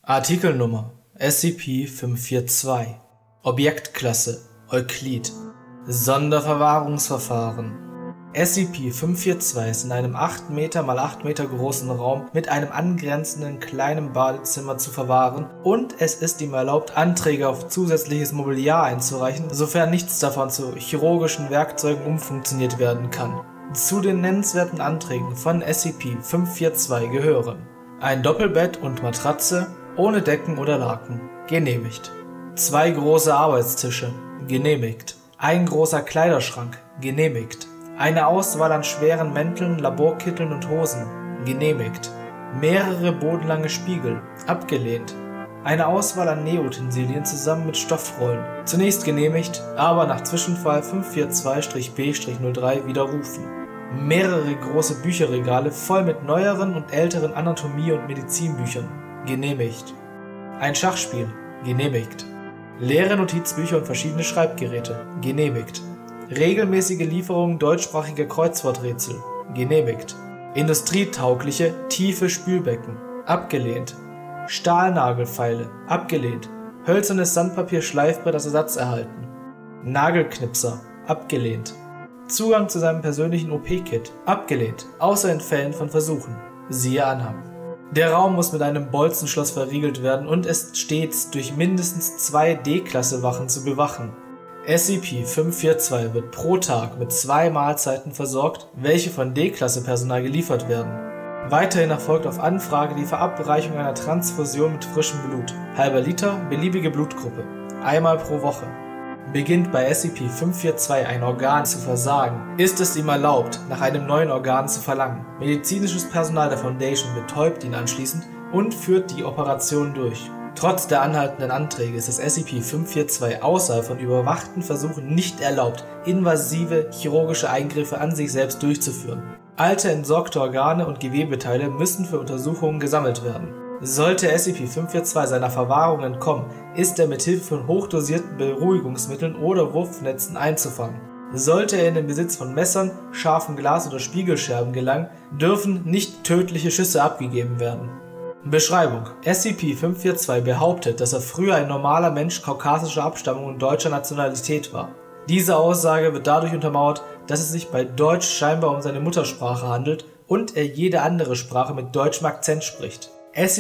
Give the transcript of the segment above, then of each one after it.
Artikelnummer SCP-542 Objektklasse Euklid Sonderverwahrungsverfahren SCP-542 ist in einem 8 Meter x 8 Meter großen Raum mit einem angrenzenden kleinen Badezimmer zu verwahren und es ist ihm erlaubt, Anträge auf zusätzliches Mobiliar einzureichen, sofern nichts davon zu chirurgischen Werkzeugen umfunktioniert werden kann. Zu den nennenswerten Anträgen von SCP-542 gehören: ein Doppelbett und Matratze ohne Decken oder Laken, genehmigt. 2 große Arbeitstische, genehmigt. Ein großer Kleiderschrank, genehmigt. Eine Auswahl an schweren Mänteln, Laborkitteln und Hosen, genehmigt. Mehrere bodenlange Spiegel, abgelehnt. Eine Auswahl an Nähutensilien zusammen mit Stoffrollen, zunächst genehmigt, aber nach Zwischenfall 542-B-03 widerrufen. Mehrere große Bücherregale voll mit neueren und älteren Anatomie- und Medizinbüchern, genehmigt. Ein Schachspiel, genehmigt. Leere Notizbücher und verschiedene Schreibgeräte, genehmigt. Regelmäßige Lieferung deutschsprachiger Kreuzworträtsel, genehmigt. Industrietaugliche, tiefe Spülbecken, abgelehnt. Stahlnagelfeile, abgelehnt. Hölzernes Sandpapier-Schleifbrett als Ersatz erhalten. Nagelknipser, abgelehnt. Zugang zu seinem persönlichen OP-Kit, abgelehnt, außer in Fällen von Versuchen. Siehe Anhang. Der Raum muss mit einem Bolzenschloss verriegelt werden und ist stets durch mindestens 2 D-Klasse-Wachen zu bewachen. SCP-542 wird pro Tag mit 2 Mahlzeiten versorgt, welche von D-Klasse-Personal geliefert werden. Weiterhin erfolgt auf Anfrage die Verabreichung einer Transfusion mit frischem Blut, halber Liter, beliebige Blutgruppe, einmal pro Woche. Beginnt bei SCP-542 ein Organ zu versagen, ist es ihm erlaubt, nach einem neuen Organ zu verlangen. Medizinisches Personal der Foundation betäubt ihn anschließend und führt die Operation durch. Trotz der anhaltenden Anträge ist es SCP-542 außerhalb von überwachten Versuchen nicht erlaubt, invasive chirurgische Eingriffe an sich selbst durchzuführen. Alte entsorgte Organe und Gewebeteile müssen für Untersuchungen gesammelt werden. Sollte SCP-542 seiner Verwahrung entkommen, ist er mit Hilfe von hochdosierten Beruhigungsmitteln oder Wurfnetzen einzufangen. Sollte er in den Besitz von Messern, scharfem Glas oder Spiegelscherben gelangen, dürfen nicht tödliche Schüsse abgegeben werden. Beschreibung: SCP-542 behauptet, dass er früher ein normaler Mensch kaukasischer Abstammung und deutscher Nationalität war. Diese Aussage wird dadurch untermauert, dass es sich bei Deutsch scheinbar um seine Muttersprache handelt und er jede andere Sprache mit deutschem Akzent spricht.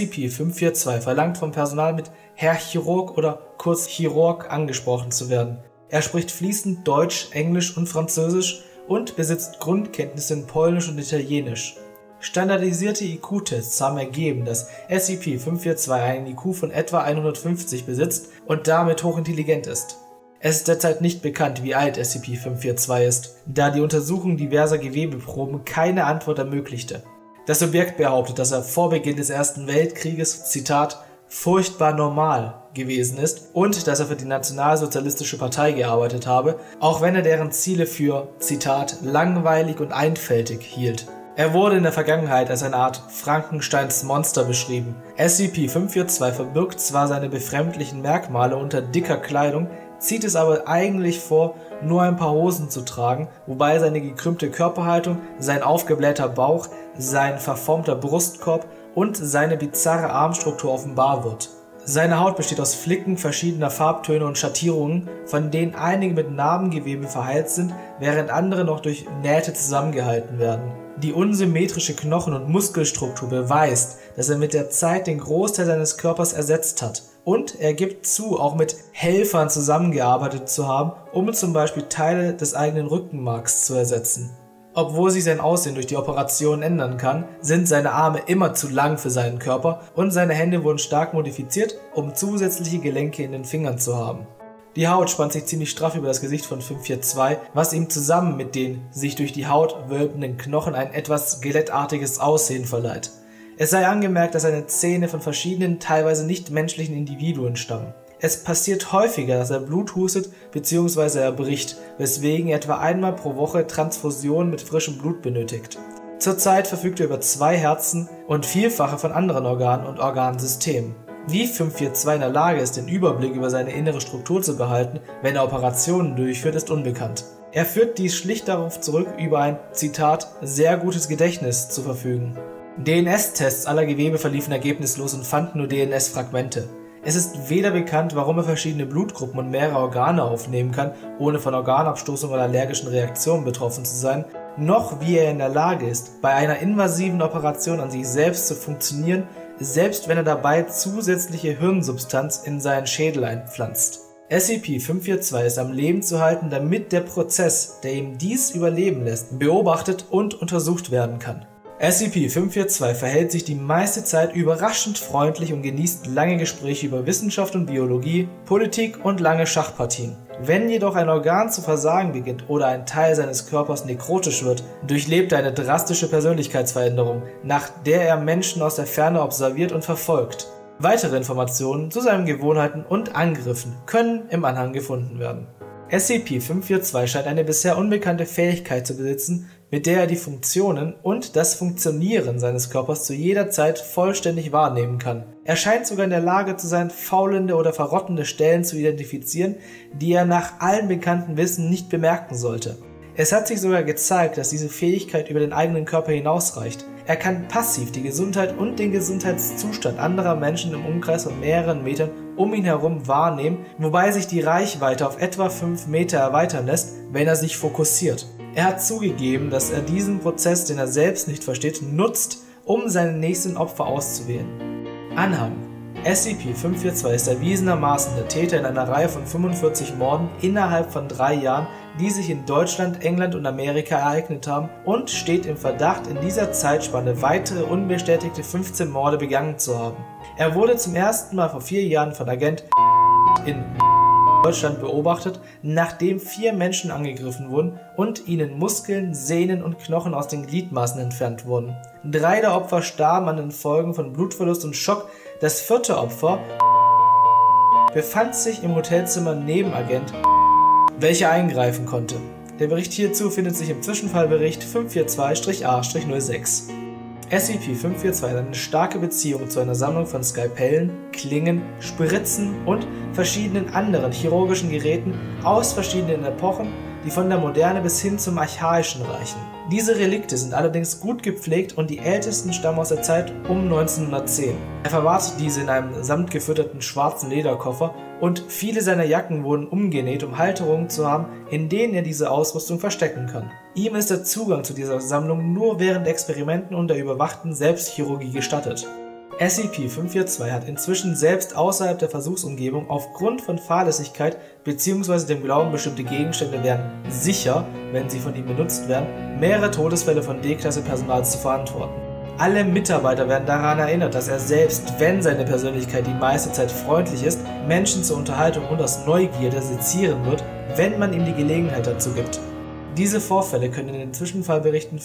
SCP-542 verlangt vom Personal mit Herr Chirurg oder kurz Chirurg angesprochen zu werden. Er spricht fließend Deutsch, Englisch und Französisch und besitzt Grundkenntnisse in Polnisch und Italienisch. Standardisierte IQ-Tests haben ergeben, dass SCP-542 einen IQ von etwa 150 besitzt und damit hochintelligent ist. Es ist derzeit nicht bekannt, wie alt SCP-542 ist, da die Untersuchung diverser Gewebeproben keine Antwort ermöglichte. Das Objekt behauptet, dass er vor Beginn des Ersten Weltkrieges, Zitat, furchtbar normal gewesen ist und dass er für die Nationalsozialistische Partei gearbeitet habe, auch wenn er deren Ziele für, Zitat, langweilig und einfältig hielt. Er wurde in der Vergangenheit als eine Art Frankensteins Monster beschrieben. SCP-542 verbirgt zwar seine befremdlichen Merkmale unter dicker Kleidung, zieht es aber eigentlich vor, nur ein paar Hosen zu tragen, wobei seine gekrümmte Körperhaltung, sein aufgeblähter Bauch, sein verformter Brustkorb und seine bizarre Armstruktur offenbar wird. Seine Haut besteht aus Flicken verschiedener Farbtöne und Schattierungen, von denen einige mit Narbengewebe verheilt sind, während andere noch durch Nähte zusammengehalten werden. Die unsymmetrische Knochen- und Muskelstruktur beweist, dass er mit der Zeit den Großteil seines Körpers ersetzt hat. Und er gibt zu, auch mit Helfern zusammengearbeitet zu haben, um zum Beispiel Teile des eigenen Rückenmarks zu ersetzen. Obwohl sich sein Aussehen durch die Operation ändern kann, sind seine Arme immer zu lang für seinen Körper und seine Hände wurden stark modifiziert, um zusätzliche Gelenke in den Fingern zu haben. Die Haut spannt sich ziemlich straff über das Gesicht von 542, was ihm zusammen mit den sich durch die Haut wölbenden Knochen ein etwas skelettartiges Aussehen verleiht. Es sei angemerkt, dass seine Zähne von verschiedenen, teilweise nicht menschlichen Individuen stammen. Es passiert häufiger, dass er Blut hustet bzw. erbricht, weswegen er etwa einmal pro Woche Transfusionen mit frischem Blut benötigt. Zurzeit verfügt er über 2 Herzen und Vielfache von anderen Organen und Organsystemen. Wie 542 in der Lage ist, den Überblick über seine innere Struktur zu behalten, wenn er Operationen durchführt, ist unbekannt. Er führt dies schlicht darauf zurück, über ein, Zitat, sehr gutes Gedächtnis zu verfügen. DNS-Tests aller Gewebe verliefen ergebnislos und fanden nur DNS-Fragmente. Es ist weder bekannt, warum er verschiedene Blutgruppen und mehrere Organe aufnehmen kann, ohne von Organabstoßung oder allergischen Reaktionen betroffen zu sein, noch wie er in der Lage ist, bei einer invasiven Operation an sich selbst zu funktionieren, selbst wenn er dabei zusätzliche Hirnsubstanz in seinen Schädel einpflanzt. SCP-542 ist am Leben zu halten, damit der Prozess, der ihm dies überleben lässt, beobachtet und untersucht werden kann. SCP-542 verhält sich die meiste Zeit überraschend freundlich und genießt lange Gespräche über Wissenschaft und Biologie, Politik und lange Schachpartien. Wenn jedoch ein Organ zu versagen beginnt oder ein Teil seines Körpers nekrotisch wird, durchlebt er eine drastische Persönlichkeitsveränderung, nach der er Menschen aus der Ferne observiert und verfolgt. Weitere Informationen zu seinen Gewohnheiten und Angriffen können im Anhang gefunden werden. SCP-542 scheint eine bisher unbekannte Fähigkeit zu besitzen, mit der er die Funktionen und das Funktionieren seines Körpers zu jeder Zeit vollständig wahrnehmen kann. Er scheint sogar in der Lage zu sein, faulende oder verrottende Stellen zu identifizieren, die er nach allem bekannten Wissen nicht bemerken sollte. Es hat sich sogar gezeigt, dass diese Fähigkeit über den eigenen Körper hinausreicht. Er kann passiv die Gesundheit und den Gesundheitszustand anderer Menschen im Umkreis von mehreren Metern um ihn herum wahrnehmen, wobei sich die Reichweite auf etwa 5 Meter erweitern lässt, wenn er sich fokussiert. Er hat zugegeben, dass er diesen Prozess, den er selbst nicht versteht, nutzt, um seine nächsten Opfer auszuwählen. Anhang: SCP-542 ist erwiesenermaßen der Täter in einer Reihe von 45 Morden innerhalb von 3 Jahren, die sich in Deutschland, England und Amerika ereignet haben, und steht im Verdacht, in dieser Zeitspanne weitere unbestätigte 15 Morde begangen zu haben. Er wurde zum ersten Mal vor 4 Jahren von Agent in Deutschland beobachtet, nachdem 4 Menschen angegriffen wurden und ihnen Muskeln, Sehnen und Knochen aus den Gliedmaßen entfernt wurden. 3 der Opfer starben an den Folgen von Blutverlust und Schock. Das 4. Opfer befand sich im Hotelzimmer neben Agent, welcher eingreifen konnte. Der Bericht hierzu findet sich im Zwischenfallbericht 542-A-06. SCP-542 hat eine starke Beziehung zu einer Sammlung von Skalpellen, Klingen, Spritzen und verschiedenen anderen chirurgischen Geräten aus verschiedenen Epochen, die von der Moderne bis hin zum Archaischen reichen. Diese Relikte sind allerdings gut gepflegt und die ältesten stammen aus der Zeit um 1910. Er verwahrte diese in einem samtgefütterten schwarzen Lederkoffer und viele seiner Jacken wurden umgenäht, um Halterungen zu haben, in denen er diese Ausrüstung verstecken kann. Ihm ist der Zugang zu dieser Sammlung nur während Experimenten und der überwachten Selbstchirurgie gestattet. SCP-542 hat inzwischen selbst außerhalb der Versuchsumgebung aufgrund von Fahrlässigkeit bzw. dem Glauben, bestimmte Gegenstände wären sicher, wenn sie von ihm benutzt werden, mehrere Todesfälle von D-Klasse-Personals zu verantworten. Alle Mitarbeiter werden daran erinnert, dass er selbst, wenn seine Persönlichkeit die meiste Zeit freundlich ist, Menschen zur Unterhaltung und aus Neugierde sezieren wird, wenn man ihm die Gelegenheit dazu gibt. Diese Vorfälle können in den Zwischenfallberichten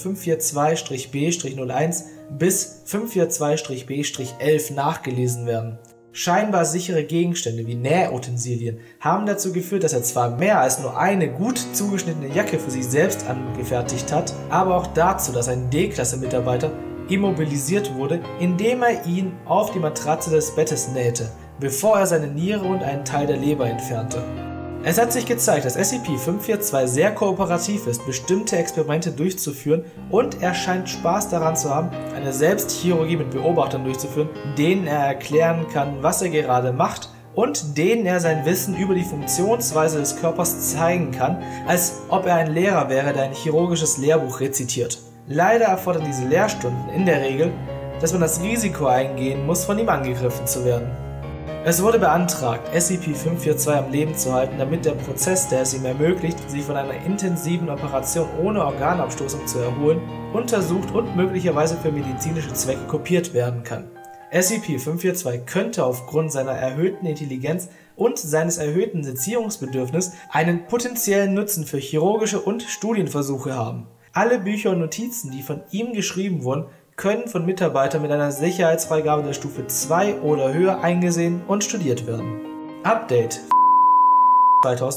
542-B-01 bis 542-B-11 nachgelesen werden. Scheinbar sichere Gegenstände wie Nähutensilien haben dazu geführt, dass er zwar mehr als nur eine gut zugeschnittene Jacke für sich selbst angefertigt hat, aber auch dazu, dass ein D-Klasse-Mitarbeiter immobilisiert wurde, indem er ihn auf die Matratze des Bettes nähte, bevor er seine Niere und einen Teil der Leber entfernte. Es hat sich gezeigt, dass SCP-542 sehr kooperativ ist, bestimmte Experimente durchzuführen, und er scheint Spaß daran zu haben, eine Selbstchirurgie mit Beobachtern durchzuführen, denen er erklären kann, was er gerade macht, und denen er sein Wissen über die Funktionsweise des Körpers zeigen kann, als ob er ein Lehrer wäre, der ein chirurgisches Lehrbuch rezitiert. Leider erfordern diese Lehrstunden in der Regel, dass man das Risiko eingehen muss, von ihm angegriffen zu werden. Es wurde beantragt, SCP-542 am Leben zu halten, damit der Prozess, der es ihm ermöglicht, sich von einer intensiven Operation ohne Organabstoßung zu erholen, untersucht und möglicherweise für medizinische Zwecke kopiert werden kann. SCP-542 könnte aufgrund seiner erhöhten Intelligenz und seines erhöhten Sezierungsbedürfnisses einen potenziellen Nutzen für chirurgische und Studienversuche haben. Alle Bücher und Notizen, die von ihm geschrieben wurden, können von Mitarbeitern mit einer Sicherheitsfreigabe der Stufe 2 oder höher eingesehen und studiert werden. Update 2000.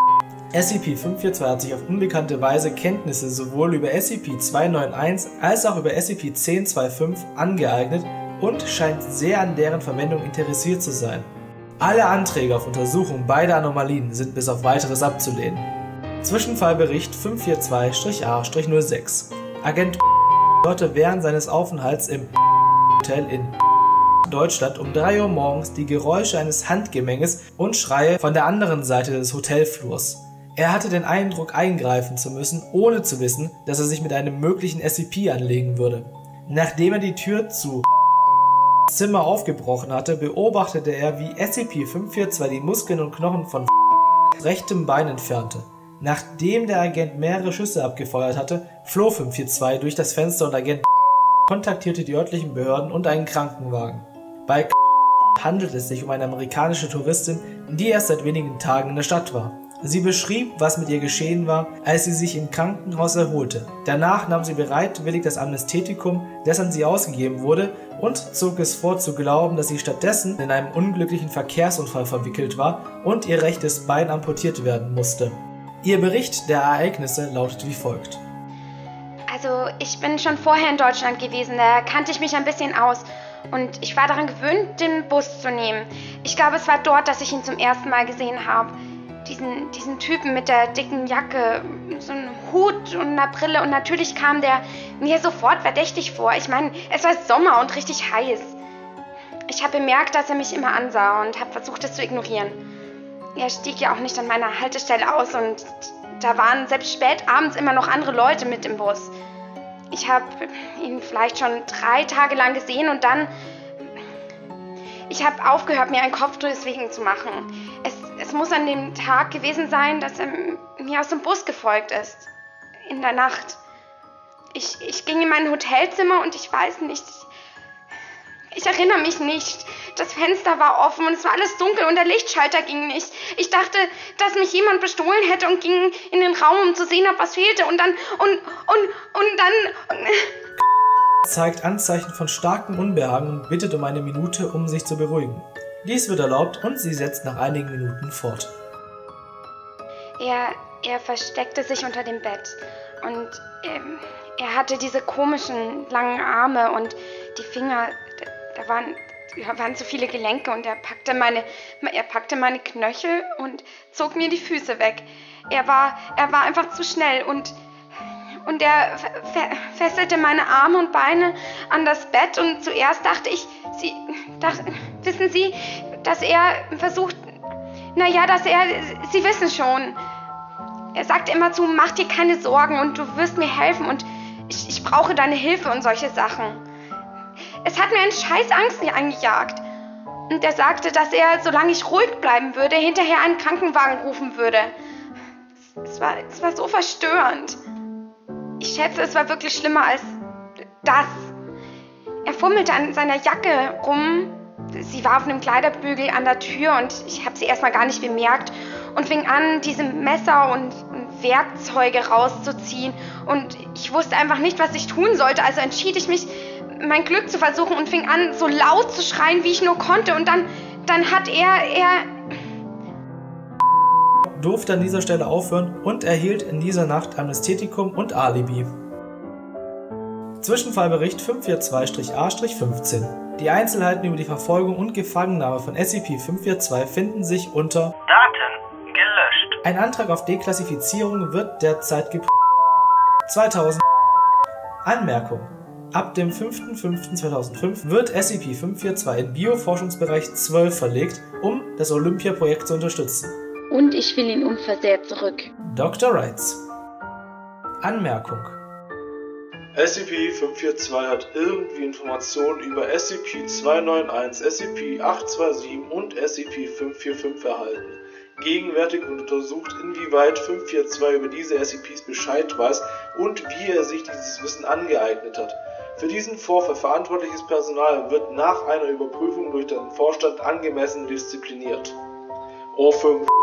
SCP-542 hat sich auf unbekannte Weise Kenntnisse sowohl über SCP-291 als auch über SCP-1025 angeeignet und scheint sehr an deren Verwendung interessiert zu sein. Alle Anträge auf Untersuchung beider Anomalien sind bis auf Weiteres abzulehnen. Zwischenfallbericht 542-A-06. Agent hörte während seines Aufenthalts im Hotel in Deutschland um 3 Uhr morgens die Geräusche eines Handgemenges und Schreie von der anderen Seite des Hotelflurs. Er hatte den Eindruck, eingreifen zu müssen, ohne zu wissen, dass er sich mit einem möglichen SCP anlegen würde. Nachdem er die Tür zu Zimmer aufgebrochen hatte, beobachtete er, wie SCP-542 die Muskeln und Knochen von rechtem Bein entfernte. Nachdem der Agent mehrere Schüsse abgefeuert hatte, floh 542 durch das Fenster und Agent kontaktierte die örtlichen Behörden und einen Krankenwagen. Bei handelt es sich um eine amerikanische Touristin, die erst seit wenigen Tagen in der Stadt war. Sie beschrieb, was mit ihr geschehen war, als sie sich im Krankenhaus erholte. Danach nahm sie bereitwillig das Anästhetikum, das an sie ausgegeben wurde, und zog es vor zu glauben, dass sie stattdessen in einem unglücklichen Verkehrsunfall verwickelt war und ihr rechtes Bein amputiert werden musste. Ihr Bericht der Ereignisse lautet wie folgt. Also, ich bin schon vorher in Deutschland gewesen, da kannte ich mich ein bisschen aus. Und ich war daran gewöhnt, den Bus zu nehmen. Ich glaube, es war dort, dass ich ihn zum ersten Mal gesehen habe. Diesen Typen mit der dicken Jacke, so einem Hut und einer Brille. Und natürlich kam der mir sofort verdächtig vor. Ich meine, es war Sommer und richtig heiß. Ich habe bemerkt, dass er mich immer ansah und habe versucht, es zu ignorieren. Er stieg ja auch nicht an meiner Haltestelle aus und da waren selbst spät abends immer noch andere Leute mit im Bus. Ich habe ihn vielleicht schon 3 Tage lang gesehen und dann... Ich habe aufgehört, mir einen Kopf deswegen zu machen. Es muss an dem Tag gewesen sein, dass er mir aus dem Bus gefolgt ist. In der Nacht. Ich ging in mein Hotelzimmer und ich weiß nicht... Ich erinnere mich nicht. Das Fenster war offen und es war alles dunkel und der Lichtschalter ging nicht. Ich dachte, dass mich jemand bestohlen hätte und ging in den Raum, um zu sehen, ob was fehlte. Und dann... zeigt Anzeichen von starkem Unbehagen und bittet um eine Minute, um sich zu beruhigen. Dies wird erlaubt und sie setzt nach einigen Minuten fort. Er versteckte sich unter dem Bett und er hatte diese komischen langen Arme und die Finger, da waren so viele Gelenke und er packte meine Knöchel und zog mir die Füße weg. Er war einfach zu schnell und er fesselte meine Arme und Beine an das Bett und zuerst dachte ich, wissen Sie, dass er versucht, Sie wissen schon. Er sagte immer zu, mach dir keine Sorgen und du wirst mir helfen und ich brauche deine Hilfe und solche Sachen. Es hat mir eine scheiß Angst eingejagt. Und er sagte, dass er, solange ich ruhig bleiben würde, hinterher einen Krankenwagen rufen würde. Es war so verstörend. Ich schätze, es war wirklich schlimmer als das. Er fummelte an seiner Jacke rum. Sie war auf einem Kleiderbügel an der Tür und ich habe sie erstmal gar nicht bemerkt und fing an, diese Messer und Werkzeuge rauszuziehen. Und ich wusste einfach nicht, was ich tun sollte. Also entschied ich mich, mein Glück zu versuchen und fing an, so laut zu schreien, wie ich nur konnte. Und dann hat er durfte an dieser Stelle aufhören und erhielt in dieser Nacht Anästhetikum und Alibi. Zwischenfallbericht 542-A-15. Die Einzelheiten über die Verfolgung und Gefangennahme von SCP-542 finden sich unter Daten gelöscht. Ein Antrag auf Deklassifizierung wird derzeit geprüft. 2000. Anmerkung: Ab dem 5.5.2005 wird SCP-542 in Bioforschungsbereich 12 verlegt, um das Olympia-Projekt zu unterstützen. Und ich will ihn unversehrt zurück. Dr. Wrights. Anmerkung: SCP-542 hat irgendwie Informationen über SCP-291, SCP-827 und SCP-545 erhalten. Gegenwärtig wird untersucht, inwieweit 542 über diese SCPs Bescheid weiß und wie er sich dieses Wissen angeeignet hat. Für diesen Vorfall verantwortliches Personal wird nach einer Überprüfung durch den Vorstand angemessen diszipliniert. O5